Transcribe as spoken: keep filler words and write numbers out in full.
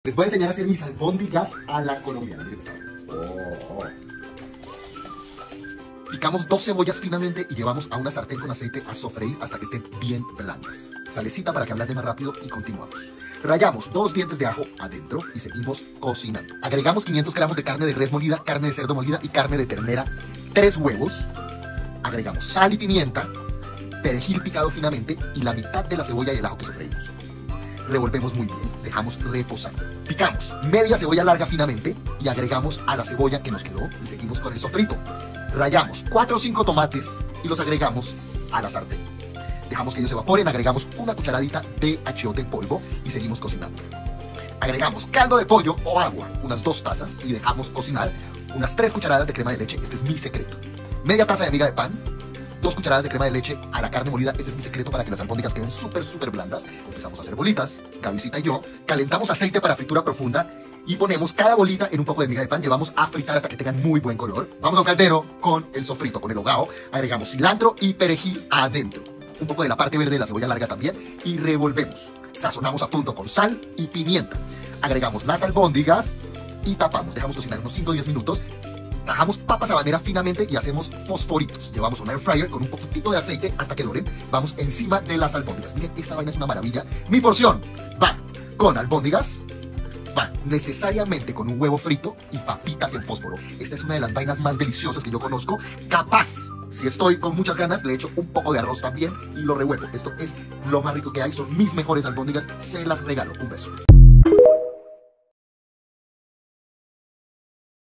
Les voy a enseñar a hacer mis albóndigas a la colombiana. Miren esta vaina. Oh. Picamos dos cebollas finamente y llevamos a una sartén con aceite a sofreír hasta que estén bien blandas. Salecita para que ablande más rápido y continuamos. Rallamos dos dientes de ajo adentro y seguimos cocinando. Agregamos quinientos gramos de carne de res molida, carne de cerdo molida y carne de ternera. Tres huevos. Agregamos sal y pimienta, perejil picado finamente y la mitad de la cebolla y el ajo que sofreímos. Revolvemos muy bien, dejamos reposar. Picamos media cebolla larga finamente y agregamos a la cebolla que nos quedó y seguimos con el sofrito. Rallamos cuatro o cinco tomates y los agregamos a la sartén. Dejamos que ellos se evaporen, agregamos una cucharadita de achiote en polvo y seguimos cocinando. Agregamos caldo de pollo o agua, unas dos tazas, y dejamos cocinar unas tres cucharadas de crema de leche. Este es mi secreto. Media taza de miga de pan, dos cucharadas de crema de leche a la carne molida. Este es mi secreto para que las albóndigas queden súper, súper blandas. Empezamos a hacer bolitas, Gabycita y yo. Calentamos aceite para fritura profunda y ponemos cada bolita en un poco de miga de pan. Llevamos a fritar hasta que tengan muy buen color. Vamos a un caldero con el sofrito, con el hogao. Agregamos cilantro y perejil adentro. Un poco de la parte verde de la cebolla larga también. Y revolvemos. Sazonamos a punto con sal y pimienta. Agregamos las albóndigas y tapamos. Dejamos cocinar unos cinco o diez minutos. Tajamos papas habanera finamente y hacemos fosforitos. Llevamos un air fryer con un poquitito de aceite hasta que doren. Vamos encima de las albóndigas. Miren, esta vaina es una maravilla. Mi porción va con albóndigas, va necesariamente con un huevo frito y papitas en fósforo. Esta es una de las vainas más deliciosas que yo conozco. Capaz, si estoy con muchas ganas, le echo un poco de arroz también y lo revuelvo. Esto es lo más rico que hay. Son mis mejores albóndigas. Se las regalo. Un beso.